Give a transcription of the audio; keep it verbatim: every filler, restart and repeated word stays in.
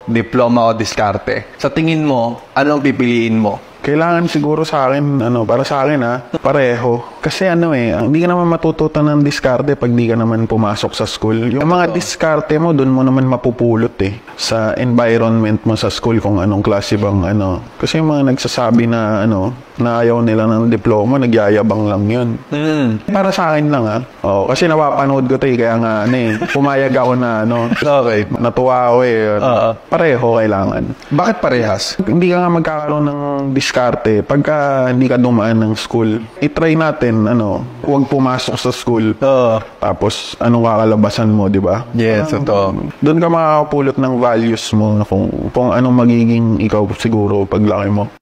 Diploma o diskarte. Sa tingin mo, anong pipiliin mo? Kailangan siguro sa akin, ano, para sa akin ha, pareho. Kasi ano eh, hindi ka naman matututan ng diskarte pag di ka naman pumasok sa school. Yung mga diskarte mo, dun mo naman mapupulot eh. Sa environment mo sa school kung anong klase bang ano. Kasi yung mga nagsasabi na ano, na ayaw nila ng diploma, nagyayabang lang yun. Mm. Para sa akin lang ha. Oh, kasi napapanood ko to eh, kaya nga ano eh, pumayag ako na ano. Okay. Natuwa ako eh. Uh-huh. Pareho kailangan. Bakit parehas? Hindi ka nga magkakaroon ng diskarte pagka hindi ka dumaan ng school. I-try natin, ano, huwag pumasok sa school. Oo. Tapos, anong kakalabasan mo, di ba? Yes, ito. Doon ka makakapulot ng values mo na kung, kung anong magiging ikaw siguro paglaki mo.